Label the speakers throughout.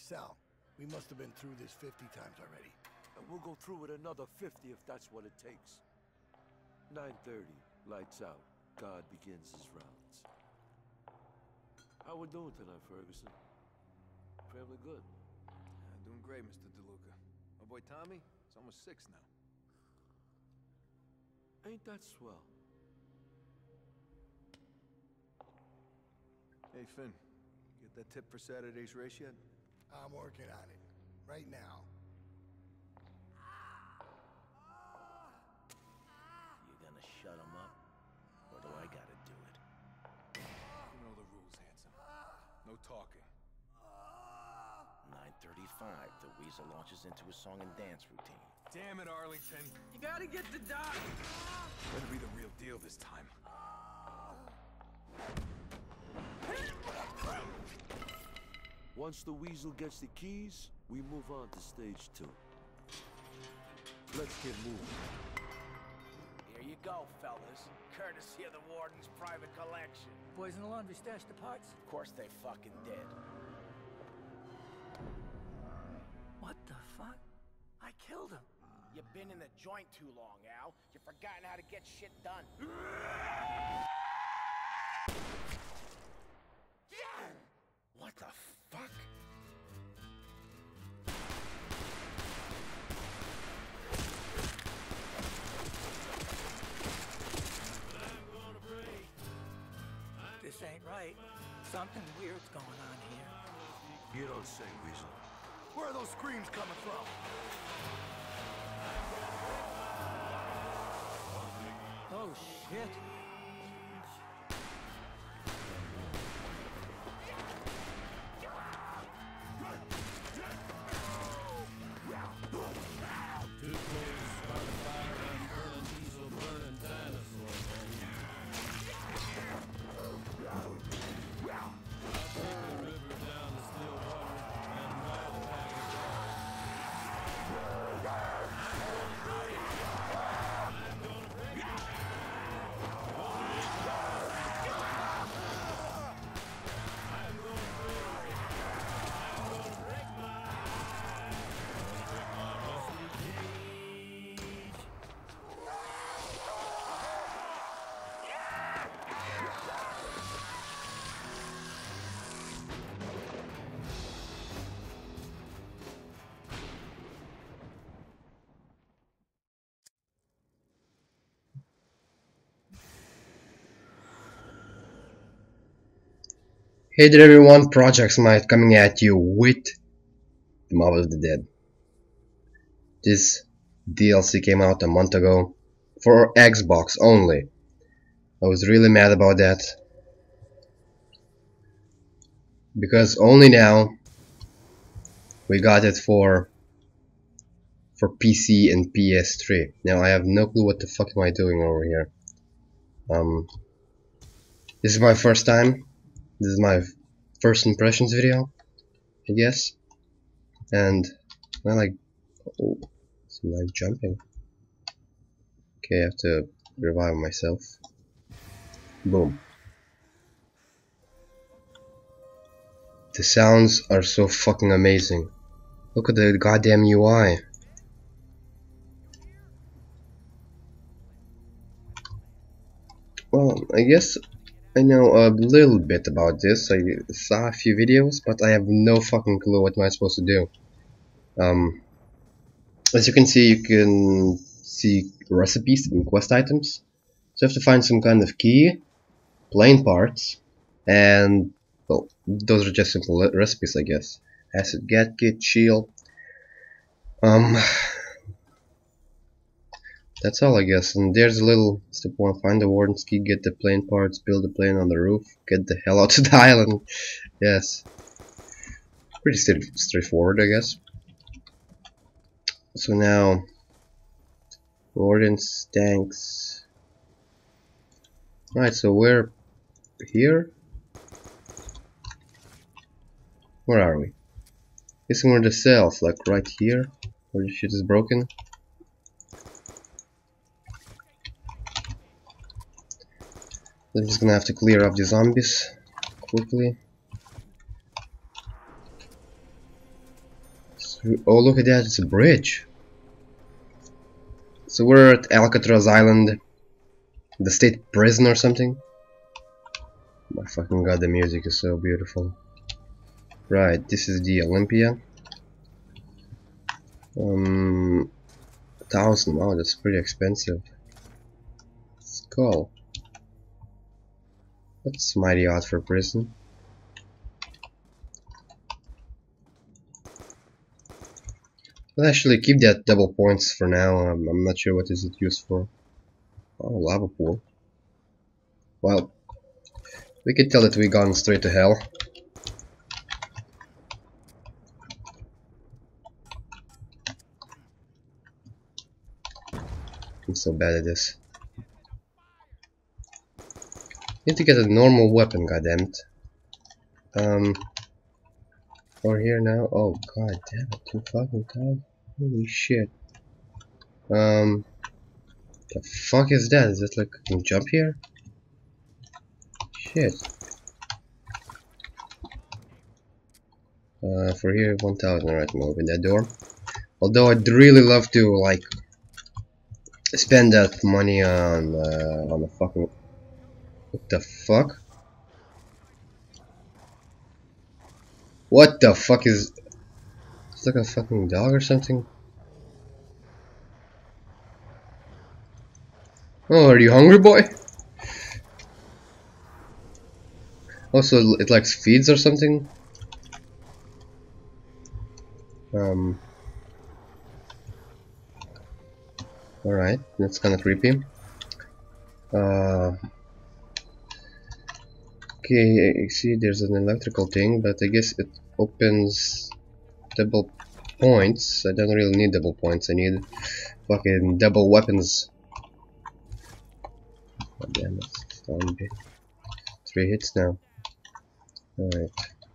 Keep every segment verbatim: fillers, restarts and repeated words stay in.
Speaker 1: cell. We must have been through this fifty times already.
Speaker 2: And we'll go through it another fifty if that's what it takes. nine thirty, lights out. God begins his rounds. How we doing tonight, Ferguson? Family good?
Speaker 3: Yeah, doing great, Mister DeLuca. My boy Tommy, he's almost six now.
Speaker 2: Ain't that swell?
Speaker 3: Hey, Finn. Get that tip for Saturday's race yet?
Speaker 1: I'm working on it. Right now.
Speaker 4: You gonna shut him up? Or do I gotta do it?
Speaker 3: You know the rules, handsome. No talking.
Speaker 4: nine thirty-five, the Weasel launches into a song and dance routine.
Speaker 3: Damn it, Arlington.
Speaker 5: You gotta get the doc.
Speaker 3: Better be the real deal this time.
Speaker 2: Once the Weasel gets the keys, we move on to stage two. Let's get moving.
Speaker 4: Here you go, fellas. Courtesy of the Warden's private collection.
Speaker 5: Boys in the laundry stashed the parts.
Speaker 4: Of course they fucking did.
Speaker 5: What the fuck? I killed him.
Speaker 4: You've been in the joint too long, Al. You've forgotten how to get shit done. What the fuck?
Speaker 5: This ain't right. Something weird's going on here.
Speaker 2: You don't say, Weasel.
Speaker 1: Where are those screams coming from?
Speaker 5: Oh shit.
Speaker 6: Hey there everyone, Project Smite coming at you with the Mob of the Dead. This D L C came out a month ago for Xbox only. I was really mad about that because only now we got it for for P C and P S three. Now I have no clue what the fuck am I doing over here. Um, this is my first time. This is my first impressions video, I guess, and I like, oh, some nice jumping. Okay, I have to revive myself. Boom. The sounds are so fucking amazing. Look at the goddamn U I. Well, I guess I know a little bit about this. I saw a few videos, but I have no fucking clue what am I supposed to do. Um, as you can see, you can see recipes and quest items. So you have to find some kind of key, plane parts, and well, those are just simple recipes, I guess. Acid Gat Kit, shield. Um, That's all, I guess. And there's a little step one: find the Warden's key, get the plane parts, build the plane on the roof, get the hell out of the island. Yes, pretty straight straightforward, I guess. So now, Warden's tanks. Right, so we're here. Where are we? Guessing we're the cells, like right here, where the shit is broken. I'm just gonna have to clear up the zombies quickly. Oh, look at that, it's a bridge. So we're at Alcatraz Island, the state prison or something. My fucking god, the music is so beautiful. Right, this is the Olympia. Um, a thousand, wow, that's pretty expensive. Skull. That's mighty odd for prison. I'll actually keep that double points for now. Um, I'm not sure what is it used for. Oh, lava pool. Well, we can tell that we gone straight to hell. I'm so bad at this. Need to get a normal weapon, goddammit. Um, over here now. Oh god damn it! Too fucking tired. Holy shit. Um, the fuck is that? Is it like I can jump here? Shit. Uh, for here, one thousand. Alright, I'm open that door. Although I'd really love to like spend that money on uh, on the fucking. What the fuck? What the fuck is? It's like a fucking dog or something. Oh, are you hungry, boy? Also, it likes feeds or something. Um. All right, that's kind of creepy. Uh. Okay, see, there's an electrical thing, but I guess it opens double points. I don't really need double points. I need fucking double weapons. Oh, damn it! It's three hits now. All right.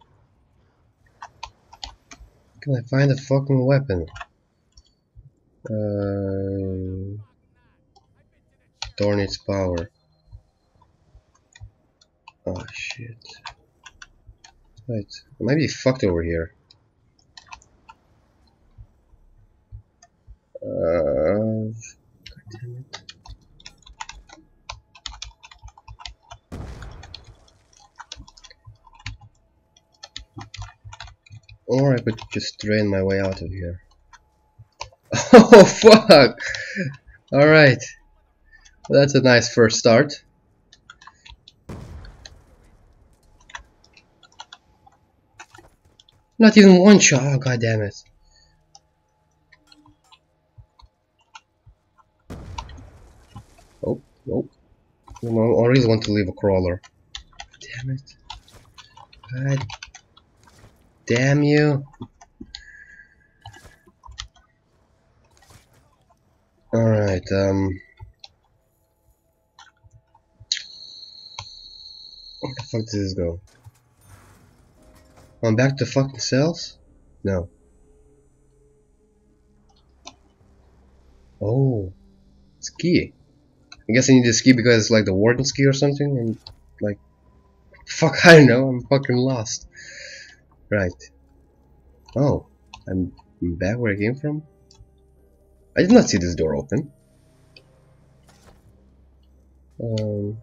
Speaker 6: Can I find a fucking weapon? Uh, Torn its power. Oh shit. Right. I might be fucked over here. Uh, God damn it. Or I could just drain my way out of here. Oh fuck! Alright. Well, that's a nice first start. Not even one shot. Oh god damn it. Oh, nope. No, I really want to leave a crawler. Damn it. God damn you. Alright, um where the fuck does this go? I'm back to fucking cells? No. Oh, it's key. I guess I need this key because it's like the warden's key or something, and like, fuck, I don't know, I'm fucking lost. Right. Oh, I'm back where I came from? I did not see this door open. Um,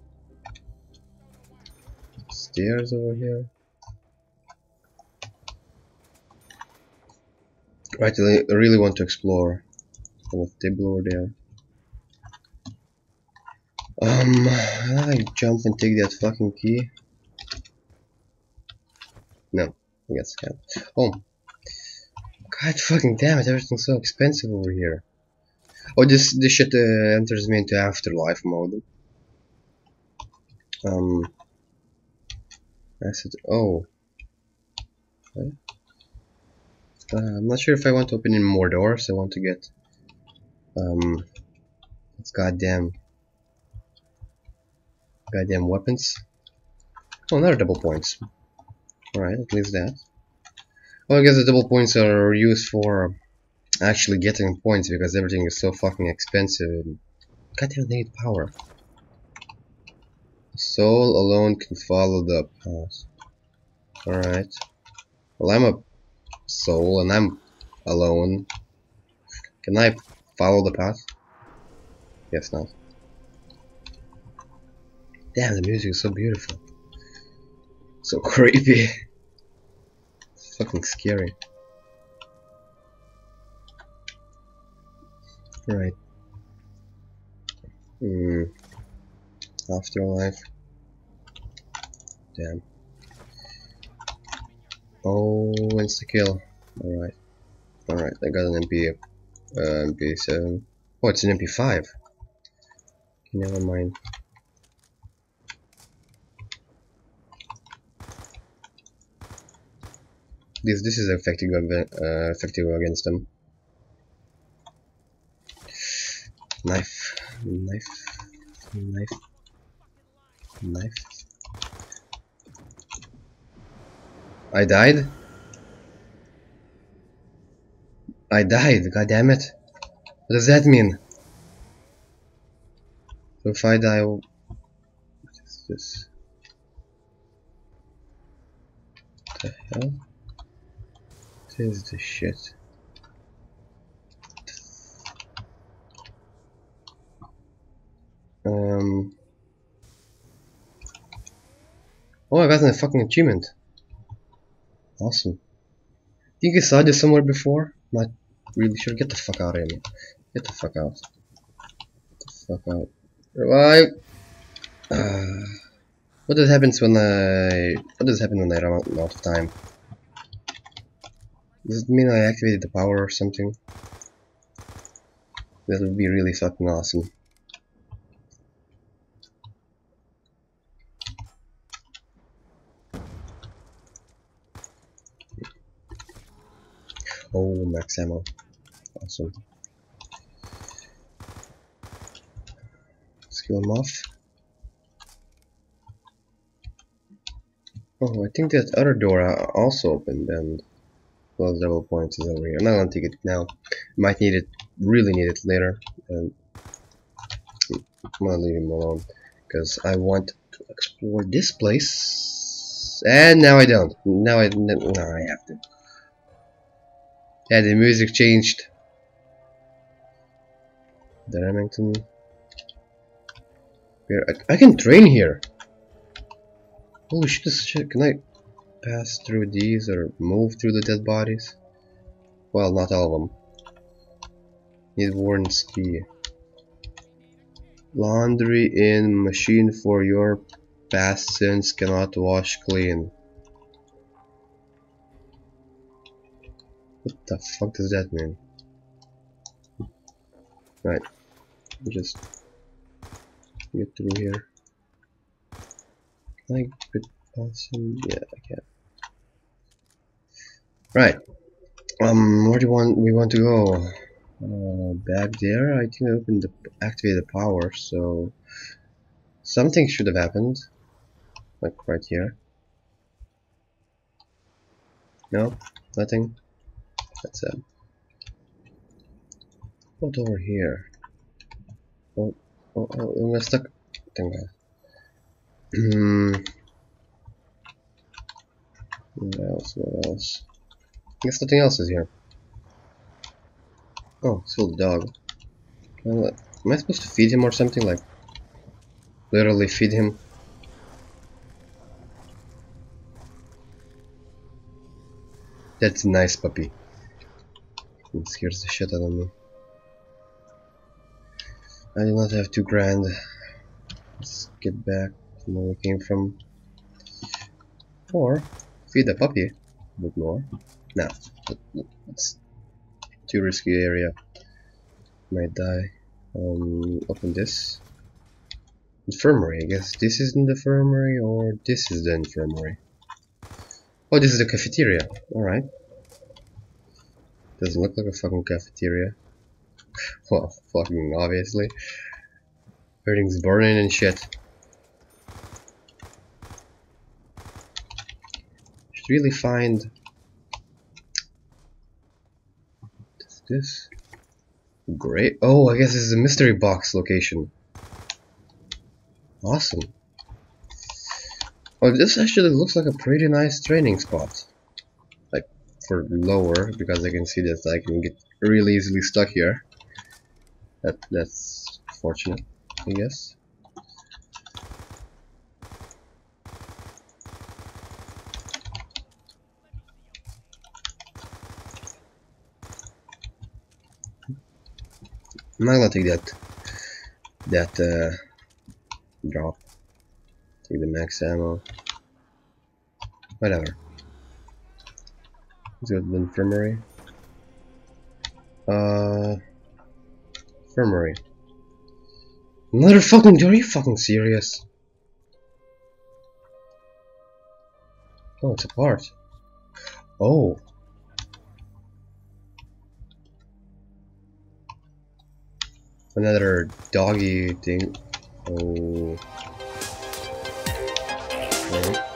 Speaker 6: stairs over here. Right, I really want to explore. Kind of table over there. Um, I jump and take that fucking key. No, I guess I can't. Oh, god fucking damn it! Everything's so expensive over here. Oh, this this shit uh, enters me into afterlife mode. Um, I said, oh. Okay. Uh, I'm not sure if I want to open any more doors. I want to get um, it's goddamn, goddamn weapons. Oh, another double points. All right, at least that. Well, I guess the double points are used for actually getting points because everything is so fucking expensive. Goddamn, they need power. Soul alone can follow the path. All right. Well, I'm a soul and I'm alone. Can I follow the path? Yes, not. Damn, the music is so beautiful. So creepy. It's fucking scary. Right. Hmm. Afterlife. Damn. Oh, insta kill. Alright. Alright, I got an M P, uh, M P seven. Oh, it's an M P five. Never mind. This this is effective uh, effective against them. Knife, knife, knife, knife. I died. I died. God damn it! What does that mean? So if I die, what is this? What the hell? What is this shit? Um. Oh, I got a fucking achievement. Awesome. Think I saw this somewhere before? Not really sure. Get the fuck out of here. Get the fuck out. Get the fuck out. Why? Uh, what does happens when I? What does happen when I run out of time? Does it mean I activated the power or something? That would be really fucking awesome. Oh, max ammo. Awesome. Let's kill him off. Oh, I think that other door also opened and well, double points is over here. I'm not gonna take it now. Might need it, really need it later. And I'm gonna leave him alone because I want to explore this place. And now I don't. Now I no, I have to. Yeah, the music changed. The Remington. Here, I, I can train here. Holy shit, this shit. Can I pass through these or move through the dead bodies? Well, not all of them. Need Warden's key. Laundry in machine for your past sins cannot wash clean. What the fuck does that mean? Right, just get through here. Can I get awesome? Yeah, I can. Right. Um, where do you want we want to go? Uh, back there. I think I opened the activated the power, so something should have happened. Like right here. No, nothing. That's it. What over here? Oh, oh, oh, I'm stuck. Thank God. Hmm. What else? What else? I guess nothing else is here. Oh, still the dog. Well, am I supposed to feed him or something? Like, literally feed him? That's a nice puppy. It scares the shit out of me. I do not have two grand. Let's get back from where we came from. Or feed the puppy a bit more. No, it's too risky area. Might die. Um, open this. Infirmary. I guess this is in the infirmary, or this is the infirmary. Oh, this is the cafeteria. All right. Doesn't look like a fucking cafeteria. Well, fucking obviously. Everything's burning and shit. Should really find. What's this? Great. Oh, I guess this is a mystery box location. Awesome. Oh, this actually looks like a pretty nice training spot. Like, for lower because I can see that I can get really easily stuck here. That that's fortunate, I guess. I'm not gonna take that that uh, drop. Take the max ammo. Whatever. Let's go to the infirmary. Uh, infirmary. Another fucking. Are you fucking serious? Oh, it's a part. Oh. Another doggy thing. Oh. Right.